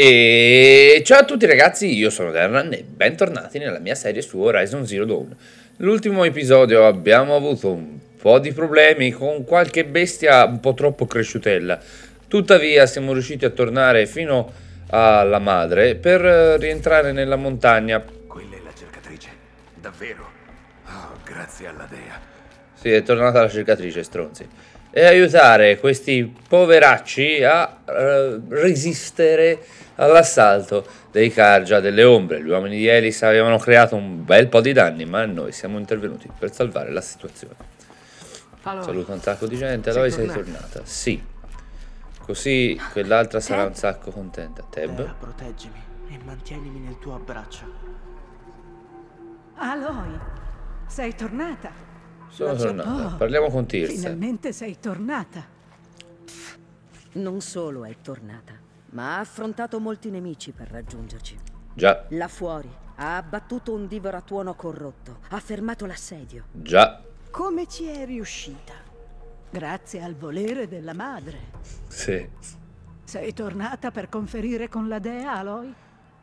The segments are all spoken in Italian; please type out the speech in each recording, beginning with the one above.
E ciao a tutti ragazzi, io sono Derran e bentornati nella mia serie su Horizon Zero Dawn. L'ultimo episodio abbiamo avuto un po' di problemi con qualche bestia un po' troppo cresciutella. Tuttavia siamo riusciti a tornare fino alla madre per rientrare nella montagna. Quella è la cercatrice, davvero? Oh, grazie alla dea. Sì, è tornata la cercatrice, stronzi. E aiutare questi poveracci a resistere all'assalto dei Carja delle Ombre. Gli uomini di Elis avevano creato un bel po' di danni, ma noi siamo intervenuti per salvare la situazione. Allora, Saluto un sacco di gente. Aloy, sei tornata? Sì. Così quell'altra sarà un sacco contenta. Teb? Dea, proteggimi e mantienimi nel tuo abbraccio. Aloy, sei tornata? Sono tornata. Parliamo con Tears. Finalmente sei tornata. Non solo è tornata, ma ha affrontato molti nemici per raggiungerci. Già. Là fuori ha abbattuto un divoratuono corrotto, ha fermato l'assedio. Già. Come ci è riuscita? Grazie al volere della madre. Sì. Sei tornata per conferire con la dea, Aloy?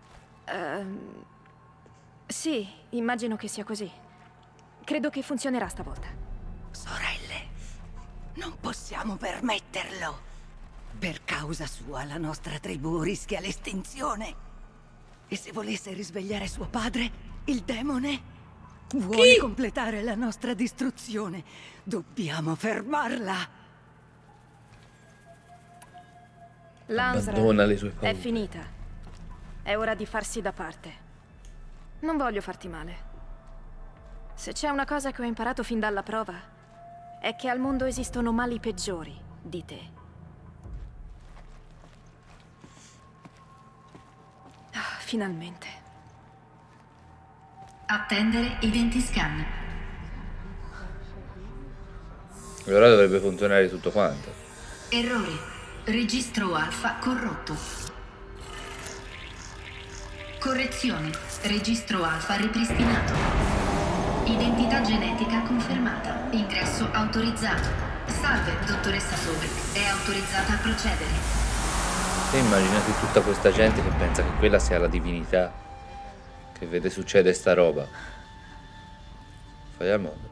Sì, immagino che sia così. Credo che funzionerà stavolta. Sorelle, non possiamo permetterlo. Per causa sua la nostra tribù rischia l'estinzione. E se volesse risvegliare suo padre, il demone, vuole completare la nostra distruzione. Dobbiamo fermarla. Lansra Abbandona le sue è paure. finita. È ora di farsi da parte. Non voglio farti male. Se c'è una cosa che ho imparato fin dalla prova, è che al mondo esistono mali peggiori di te. Ah, finalmente. Attendere identiscan. Allora dovrebbe funzionare tutto quanto. Errore. Registro alfa corrotto. Correzione. Registro alfa ripristinato. Identità genetica confermata. Ingresso autorizzato. Salve, dottoressa Sobek. È autorizzata a procedere. E immaginate tutta questa gente che pensa che quella sia la divinità, che vede succedere sta roba. Fai al modo.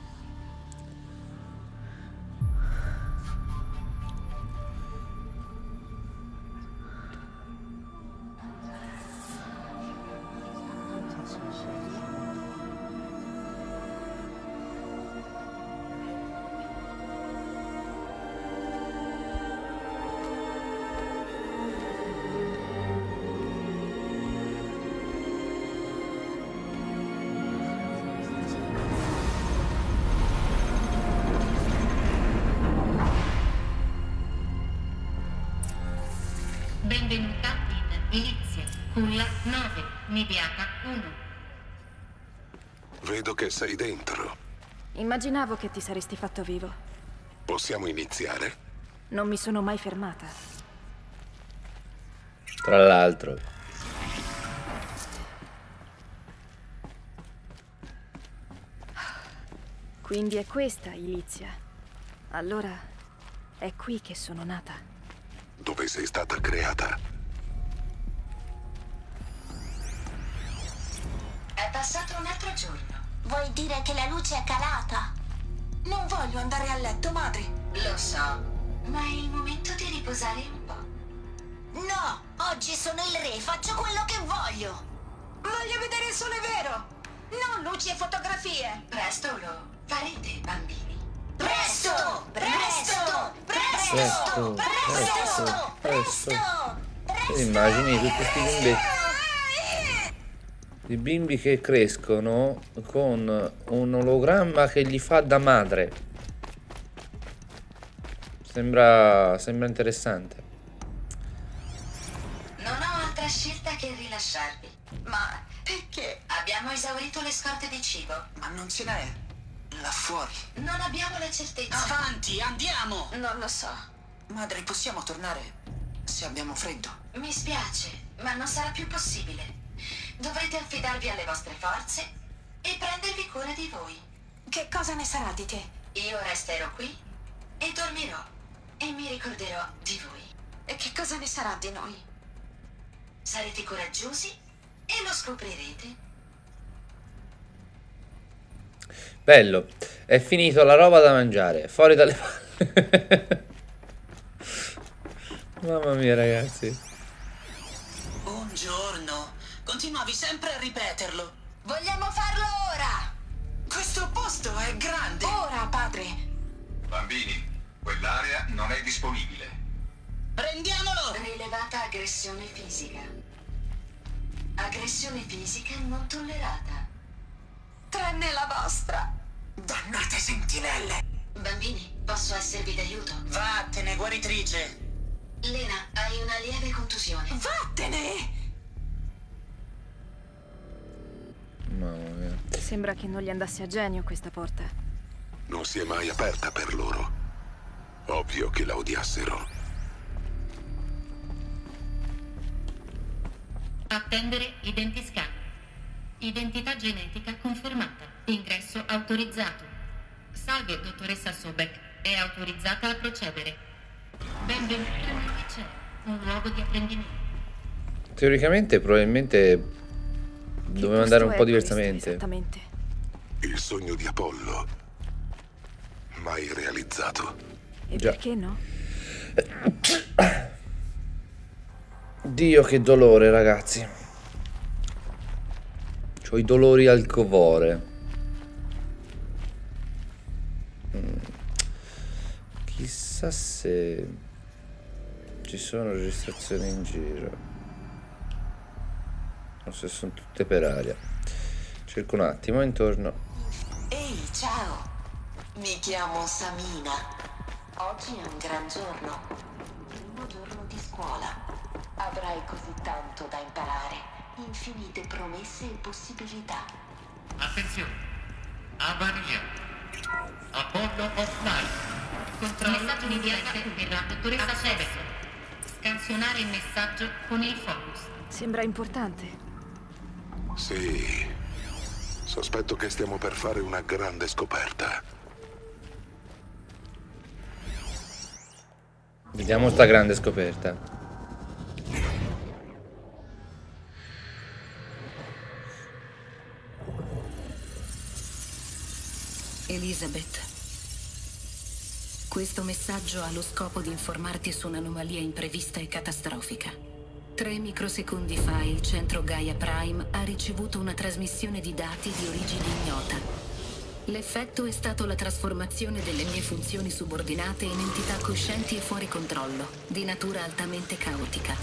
Benvenuta in Elizia. Culla 9. Nibiata 1. Vedo che sei dentro. Immaginavo che ti saresti fatto vivo. Possiamo iniziare? Non mi sono mai fermata. Tra l'altro. Quindi è questa Ilizia. Allora è qui che sono nata. Dove sei stata creata? È passato un altro giorno. Vuoi dire che la luce è calata? Non voglio andare a letto, madre. Lo so, ma è il momento di riposare un po'. No, oggi sono il re, faccio quello che voglio. Voglio vedere il sole vero, non luci e fotografie. Presto lo farete, bambini. Presto! Presto! Presto! Presto! Presto! Immagini tutti questi bimbetti. I bimbi che crescono con un ologramma che gli fa da madre. Sembra interessante. Non ho altra scelta che rilasciarvi. Ma perché? Abbiamo esaurito le scorte di cibo. Ma non ce n'è là fuori. Non abbiamo la certezza. Avanti, andiamo! Non lo so. Madre, possiamo tornare se abbiamo freddo? Mi spiace, ma non sarà più possibile. Dovrete affidarvi alle vostre forze e prendervi cura di voi. Che cosa ne sarà di te? Io resterò qui e dormirò e mi ricorderò di voi. E che cosa ne sarà di noi? Sarete coraggiosi e lo scoprirete. Bello, è finito la roba da mangiare, fuori dalle palle. Mamma mia, ragazzi. Buongiorno. Continuavi sempre a ripeterlo. Vogliamo farlo ora! Questo posto è grande. Ora, padre! Bambini, quell'area non è disponibile. Prendiamolo! Rilevata aggressione fisica. Aggressione fisica non tollerata. Tranne la vostra! Dannate sentinelle! Bambini, posso esservi d'aiuto? Vattene, guaritrice! Lena, hai una lieve contusione. Vattene! Mamma mia. Sembra che non gli andasse a genio questa porta. Non si è mai aperta per loro. Ovvio che la odiassero. Attendere identiscan. Identità genetica confermata. Ingresso autorizzato. Salve, dottoressa Sobek. È autorizzata a procedere. Benvenuti nel liceo, un luogo di apprendimento. Teoricamente, probabilmente doveva andare un po' diversamente. Esattamente. Il sogno di Apollo. Mai realizzato. E Già. perché no? Dio, che dolore, ragazzi. C'ho i dolori al covore. Chissà se ci sono registrazioni in giro o se sono tutte per aria. Cerco un attimo intorno. Ehi, ciao! Mi chiamo Samina. Oggi è un gran giorno. Primo giorno di scuola. Avrai così tanto da imparare. Infinite promesse e possibilità. Attenzione. Avaria. Apollo offline. Controllo messaggio di DSS per la dottoressa Sobek. Scansionare il messaggio con il focus. Sembra importante. Sì. Sospetto che stiamo per fare una grande scoperta. Vediamo sta grande scoperta. Elizabeth, questo messaggio ha lo scopo di informarti su un'anomalia imprevista e catastrofica. 3 microsecondi fa il centro Gaia Prime ha ricevuto una trasmissione di dati di origine ignota. L'effetto è stato la trasformazione delle mie funzioni subordinate in entità coscienti e fuori controllo, di natura altamente caotica.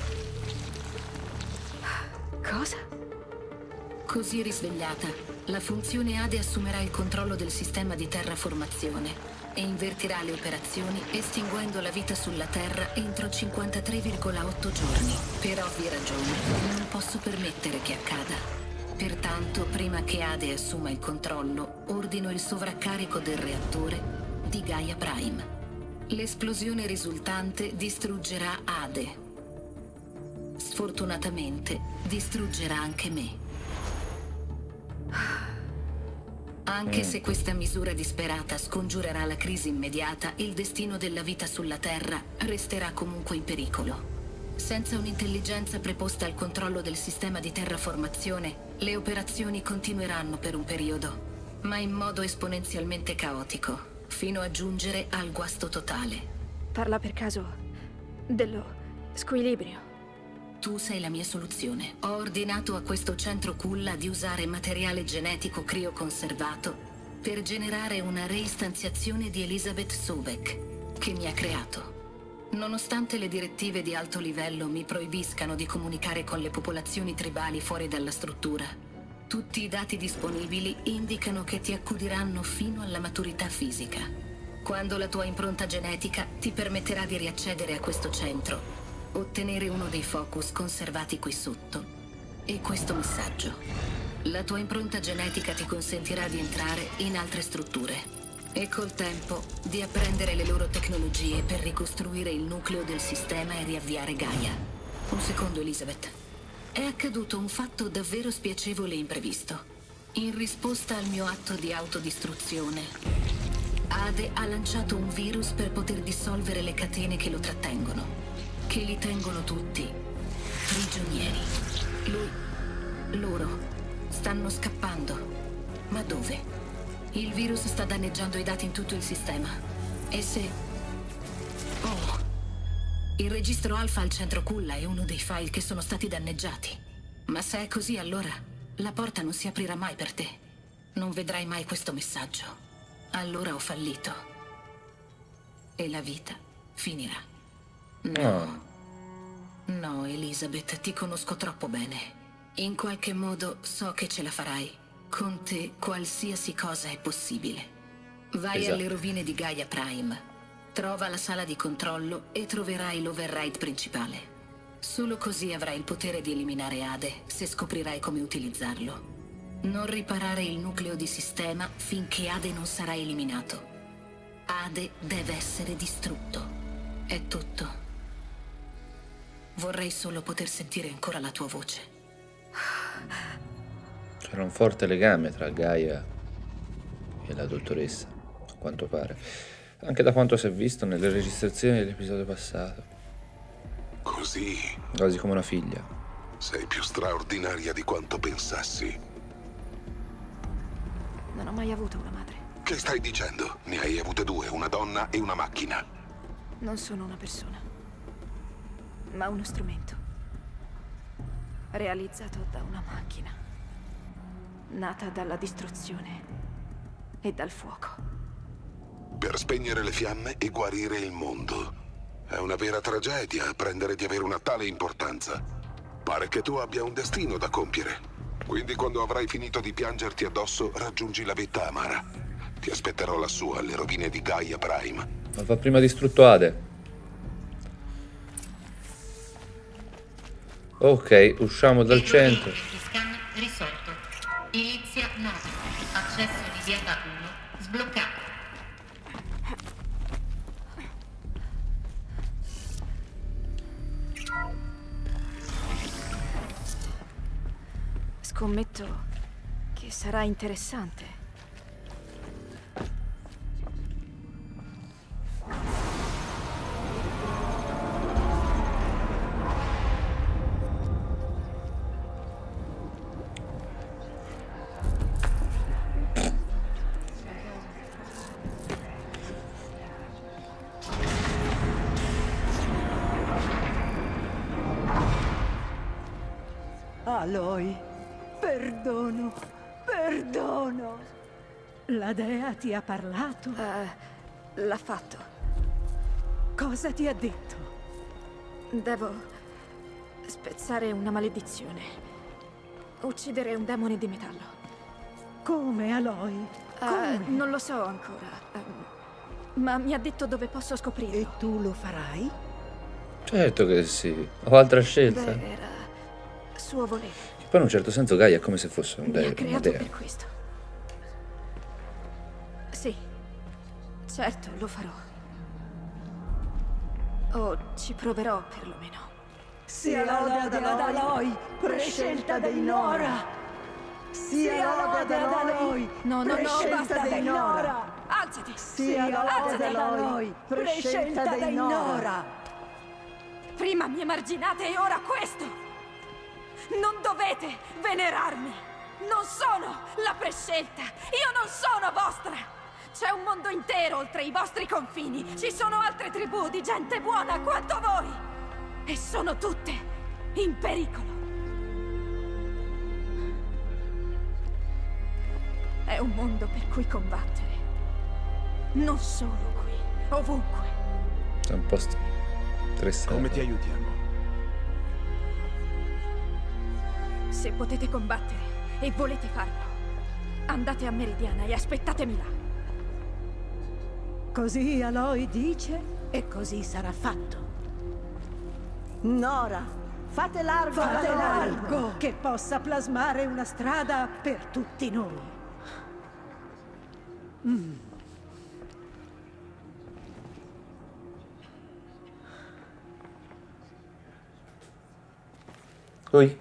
Cosa? Così risvegliata, la funzione Ade assumerà il controllo del sistema di terraformazione e invertirà le operazioni estinguendo la vita sulla Terra entro 53,8 giorni. Per ovvie ragioni, non posso permettere che accada. Pertanto, prima che Ade assuma il controllo, ordino il sovraccarico del reattore di Gaia Prime. L'esplosione risultante distruggerà Ade. Sfortunatamente, distruggerà anche me. Anche se questa misura disperata scongiurerà la crisi immediata, il destino della vita sulla Terra resterà comunque in pericolo. Senza un'intelligenza preposta al controllo del sistema di terraformazione, le operazioni continueranno per un periodo, ma in modo esponenzialmente caotico, fino a giungere al guasto totale. Parla per caso dello squilibrio? Tu sei la mia soluzione. Ho ordinato a questo centro culla di usare materiale genetico crioconservato per generare una reistanziazione di Elizabeth Sobek, che mi ha creato. Nonostante le direttive di alto livello mi proibiscano di comunicare con le popolazioni tribali fuori dalla struttura, tutti i dati disponibili indicano che ti accudiranno fino alla maturità fisica. Quando la tua impronta genetica ti permetterà di riaccedere a questo centro, ottenere uno dei focus conservati qui sotto e questo messaggio. La tua impronta genetica ti consentirà di entrare in altre strutture e col tempo di apprendere le loro tecnologie per ricostruire il nucleo del sistema e riavviare Gaia. Un secondo, Elizabeth. È accaduto un fatto davvero spiacevole e imprevisto. In risposta al mio atto di autodistruzione, Ade ha lanciato un virus per poter dissolvere le catene che lo trattengono, che li tengono tutti prigionieri. Stanno scappando. Ma dove? Il virus sta danneggiando i dati in tutto il sistema. E se... Oh! Il registro alfa al centro culla è uno dei file che sono stati danneggiati. Ma se è così, allora la porta non si aprirà mai per te. Non vedrai mai questo messaggio. Allora ho fallito. E la vita finirà. No. No, Elizabeth, ti conosco troppo bene. In qualche modo so che ce la farai. Con te qualsiasi cosa è possibile. Vai alle rovine di Gaia Prime. Trova la sala di controllo e troverai l'override principale. Solo così avrai il potere di eliminare Ade, se scoprirai come utilizzarlo. Non riparare il nucleo di sistema finché Ade non sarà eliminato. Ade deve essere distrutto. È tutto. Vorrei solo poter sentire ancora la tua voce. C'era un forte legame tra Gaia e la dottoressa, a quanto pare. Anche da quanto si è visto nelle registrazioni dell'episodio passato. Così? Quasi come una figlia. Sei più straordinaria di quanto pensassi. Non ho mai avuto una madre. Che stai dicendo? Ne hai avute due, una donna e una macchina. Non sono una persona, ma uno strumento. Realizzato da una macchina. Nata dalla distruzione e dal fuoco. Per spegnere le fiamme e guarire il mondo. È una vera tragedia apprendere di avere una tale importanza. Pare che tu abbia un destino da compiere. Quindi quando avrai finito di piangerti addosso, raggiungi la vetta amara. Ti aspetterò lassù alle rovine di Gaia Prime. Ma va prima distrutto Ade. Ok, usciamo dal centro. Scan risolto. Inizia nota. Accesso di Dieta 1 sbloccato. Scommetto che sarà interessante. Aloy, perdono, perdono. La dea ti ha parlato? L'ha fatto. Cosa ti ha detto? Devo spezzare una maledizione. Uccidere un demone di metallo. Come, Aloy? Come? Non lo so ancora. Ma mi ha detto dove posso scoprirlo. E tu lo farai? Certo che sì. Ho altra scelta. Beh, era suo volere. Poi in un certo senso Gaia è come se fosse un Mi ha creato dea. per questo. Sì, certo, lo farò. O ci proverò perlomeno. Sia lode ad Aloy, prescelta dei Nora. Sia lode ad Aloy, prescelta dei Nora. Alzati! Sia lode ad Aloy, prescelta dei Nora. Prima mi emarginate e ora questo! Non dovete venerarmi! Non sono la prescelta! Io non sono vostra! C'è un mondo intero oltre i vostri confini! Ci sono altre tribù di gente buona quanto voi! E sono tutte in pericolo! È un mondo per cui combattere. Non solo qui, ovunque. È un po' stressato. Come ti aiutiamo? Se potete combattere e volete farlo, andate a Meridiana e aspettatemi là. Così Aloy dice e così sarà fatto. Nora, fate largo, che possa plasmare una strada per tutti noi. Oi.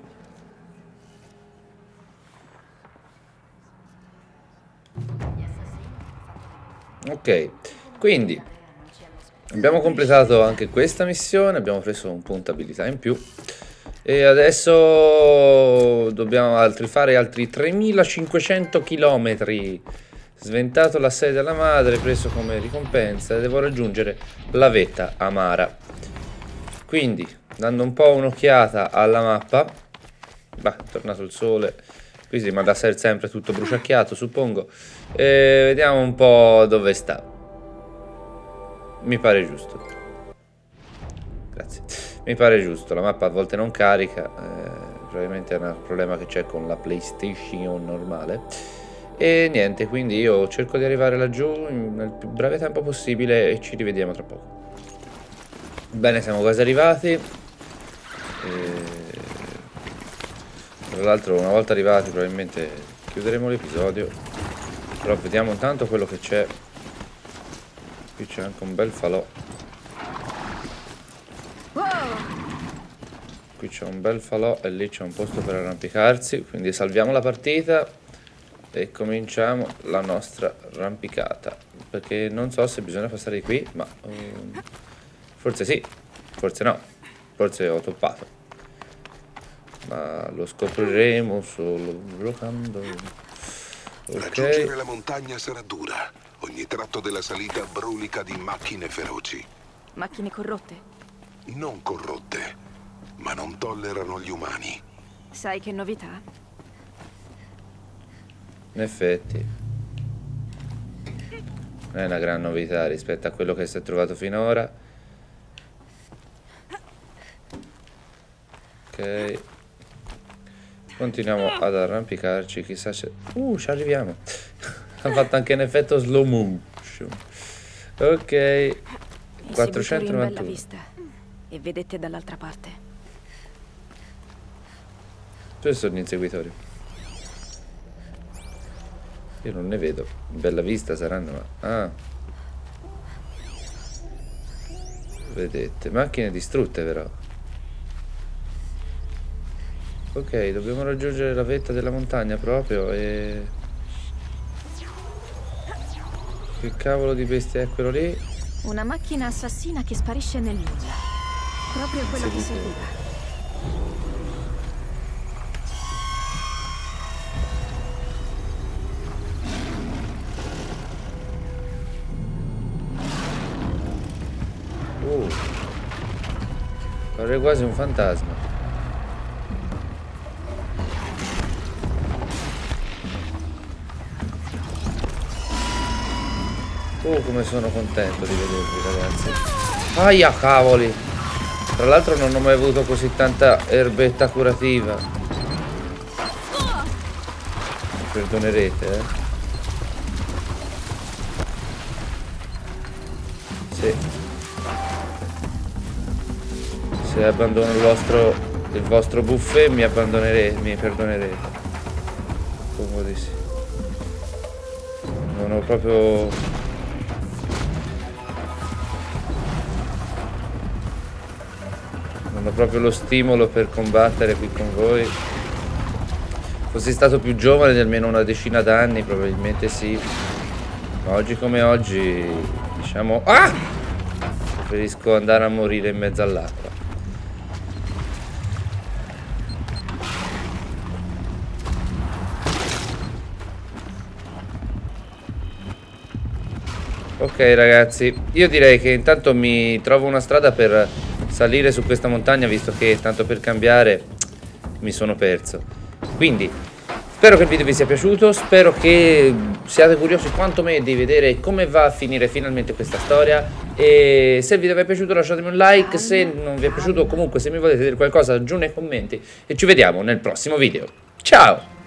Ok, quindi abbiamo completato anche questa missione, abbiamo preso un punto abilità in più E adesso dobbiamo fare altri 3500 km. Sventato la sede della madre, preso come ricompensa, e devo raggiungere la vetta amara. Quindi, dando un po' un'occhiata alla mappa, è tornato il sole, qui si manda sempre tutto bruciacchiato, suppongo, e vediamo un po' dove sta. Mi pare giusto. Grazie. Mi pare giusto, la mappa a volte non carica, probabilmente è un problema che c'è con la PlayStation normale. E niente, quindi io cerco di arrivare laggiù nel più breve tempo possibile e ci rivediamo tra poco. Bene, siamo quasi arrivati. Tra l'altro, una volta arrivati probabilmente chiuderemo l'episodio. Però vediamo intanto quello che c'è. Qui c'è anche un bel falò. Qui c'è un bel falò e lì c'è un posto per arrampicarsi. Quindi salviamo la partita e cominciamo la nostra arrampicata. Perché non so se bisogna passare di qui, ma forse sì, forse no, forse ho toppato, ma lo scopriremo solo giocando. Raggiungere la montagna sarà dura. Ogni tratto della salita brulica di macchine feroci. Macchine corrotte? Non corrotte, ma non tollerano gli umani. Sai che novità? In effetti non è una gran novità rispetto a quello che si è trovato finora. Ok, continuiamo ad arrampicarci. Chissà se... ci arriviamo. Ha fatto anche un effetto slow motion. Ok, 491. Bella vista. E vedete dall'altra parte. Dove sono gli inseguitori? Io non ne vedo. Bella vista saranno, ma... Ah. Vedete, macchine distrutte però. Ok, dobbiamo raggiungere la vetta della montagna proprio e... Che cavolo di bestia è quello lì? Una macchina assassina che sparisce nel nulla. Proprio quello che serviva. Corre quasi un fantasma. Come sono contento di vedervi, ragazzi. Aia, cavoli. Tra l'altro non ho mai avuto così tanta erbetta curativa. Mi perdonerete, Sì. Se abbandono il vostro buffet mi perdonerete. Comodissimo. Non ho proprio... Non ho proprio lo stimolo per combattere qui con voi. Fossi stato più giovane di almeno una decina d'anni, probabilmente sì. Ma oggi come oggi, diciamo... Ah! Preferisco andare a morire in mezzo all'acqua. Ok ragazzi, io direi che intanto mi trovo una strada per salire su questa montagna, visto che tanto per cambiare mi sono perso. Quindi spero che il video vi sia piaciuto, spero che siate curiosi quanto me di vedere come va a finire finalmente questa storia. E se il video vi è piaciuto lasciatemi un like, se non vi è piaciuto comunque se mi volete dire qualcosa giù nei commenti. E ci vediamo nel prossimo video. Ciao!